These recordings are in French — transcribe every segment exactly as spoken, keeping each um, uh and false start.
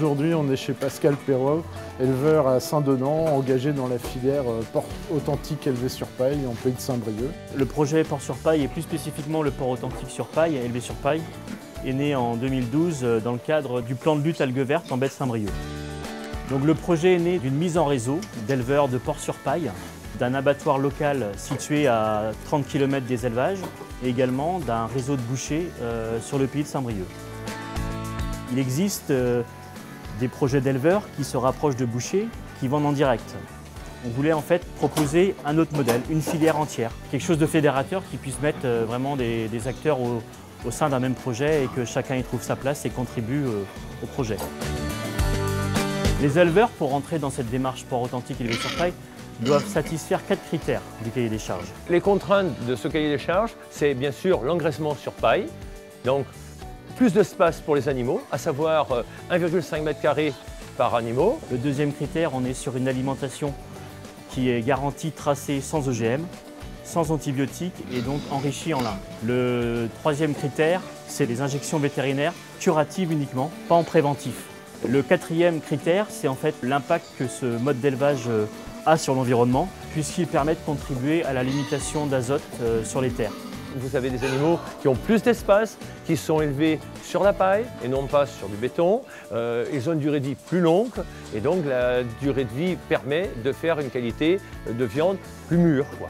Aujourd'hui, on est chez Pascal Perrot, éleveur à Saint-Donant, engagé dans la filière porc authentique élevé sur paille en pays de Saint-Brieuc. Le projet porc sur paille, et plus spécifiquement le porc authentique sur paille, élevé sur paille, est né en deux mille douze dans le cadre du plan de lutte algues vertes en baie de Saint-Brieuc. Donc le projet est né d'une mise en réseau d'éleveurs de porc sur paille, d'un abattoir local situé à trente kilomètres des élevages et également d'un réseau de bouchers euh, sur le pays de Saint-Brieuc. Il existe euh, des projets d'éleveurs qui se rapprochent de bouchers, qui vendent en direct. On voulait en fait proposer un autre modèle, une filière entière, quelque chose de fédérateur qui puisse mettre euh, vraiment des, des acteurs au, au sein d'un même projet et que chacun y trouve sa place et contribue euh, au projet. Les éleveurs, pour entrer dans cette démarche porc authentique élevé sur paille, doivent satisfaire quatre critères du cahier des charges. Les contraintes de ce cahier des charges, c'est bien sûr l'engraissement sur paille, donc plus d'espace pour les animaux, à savoir un virgule cinq mètres carrés par animal. Le deuxième critère, on est sur une alimentation qui est garantie, tracée sans O G M, sans antibiotiques et donc enrichie en lin. Le troisième critère, c'est les injections vétérinaires curatives uniquement, pas en préventif. Le quatrième critère, c'est en fait l'impact que ce mode d'élevage a sur l'environnement, puisqu'il permet de contribuer à la limitation d'azote sur les terres. Vous avez des animaux qui ont plus d'espace, qui sont élevés sur la paille et non pas sur du béton. Euh, ils ont une durée de vie plus longue et donc la durée de vie permet de faire une qualité de viande plus mûre, quoi.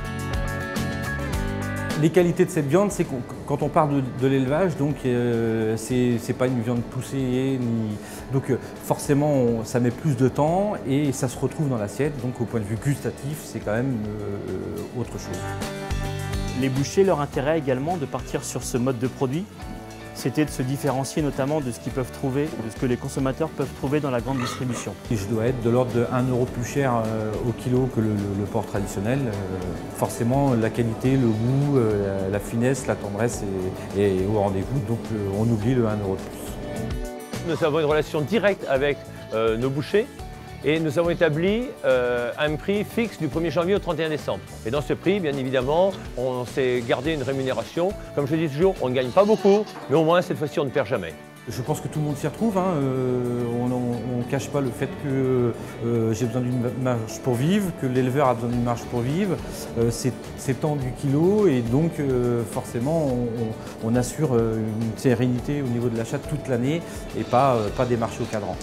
Les qualités de cette viande, c'est que quand on parle de, de l'élevage, donc euh, c'est pas une viande poussée, ni... donc euh, forcément on, ça met plus de temps et ça se retrouve dans l'assiette. Donc au point de vue gustatif, c'est quand même euh, autre chose. Les bouchers, leur intérêt également de partir sur ce mode de produit, c'était de se différencier notamment de ce qu'ils peuvent trouver, de ce que les consommateurs peuvent trouver dans la grande distribution. Et je dois être de l'ordre de un euro plus cher euh, au kilo que le, le, le porc traditionnel. Euh, forcément, la qualité, le goût, euh, la finesse, la tendresse est, est au rendez-vous, donc euh, on oublie le un euro de plus. Nous avons une relation directe avec euh, nos bouchers. Et nous avons établi euh, un prix fixe du premier janvier au trente et un décembre. Et dans ce prix, bien évidemment, on s'est gardé une rémunération. Comme je dis toujours, on ne gagne pas beaucoup, mais au moins cette fois-ci, on ne perd jamais. Je pense que tout le monde s'y retrouve. Hein. Euh, on ne cache pas le fait que euh, j'ai besoin d'une marge pour vivre, que l'éleveur a besoin d'une marge pour vivre. Euh, c'est temps du kilo et donc euh, forcément on, on assure une sérénité au niveau de l'achat toute l'année et pas, euh, pas des marchés au cadran.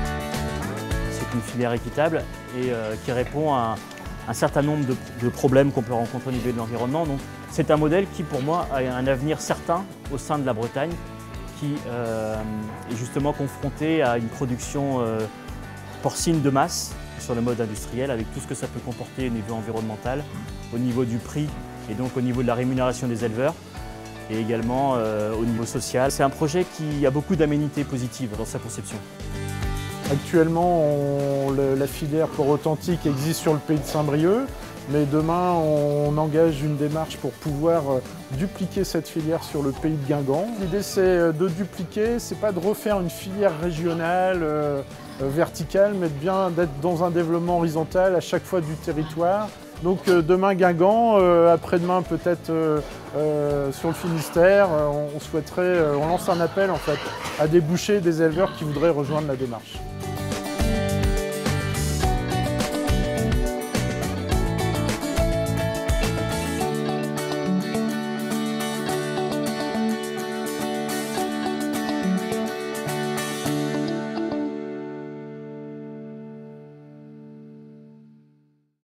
Une filière équitable et euh, qui répond à un, un certain nombre de, de problèmes qu'on peut rencontrer au niveau de l'environnement. Donc c'est un modèle qui pour moi a un avenir certain au sein de la Bretagne, qui euh, est justement confronté à une production euh, porcine de masse sur le mode industriel, avec tout ce que ça peut comporter au niveau environnemental, au niveau du prix et donc au niveau de la rémunération des éleveurs et également euh, au niveau social. C'est un projet qui a beaucoup d'aménités positives dans sa conception. Actuellement, on, le, la filière porc authentique existe sur le pays de Saint-Brieuc, mais demain, on engage une démarche pour pouvoir dupliquer cette filière sur le pays de Guingamp. L'idée, c'est de dupliquer, c'est pas de refaire une filière régionale, euh, verticale, mais bien d'être dans un développement horizontal à chaque fois du territoire. Donc euh, demain Guingamp, euh, après-demain peut-être euh, euh, sur le Finistère, euh, on, on souhaiterait, euh, on lance un appel en fait à des bouchers, des éleveurs qui voudraient rejoindre la démarche.